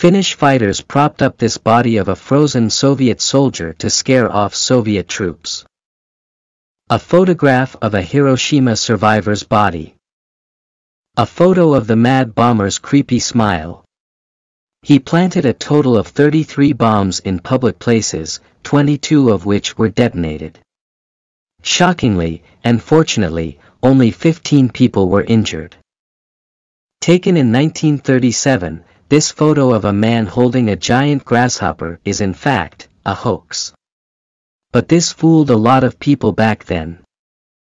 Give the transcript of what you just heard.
Finnish fighters propped up this body of a frozen Soviet soldier to scare off Soviet troops. A photograph of a Hiroshima survivor's body. A photo of the mad bomber's creepy smile. He planted a total of 33 bombs in public places, 22 of which were detonated. Shockingly, and fortunately, only 15 people were injured. Taken in 1937, this photo of a man holding a giant grasshopper is in fact a hoax. But this fooled a lot of people back then.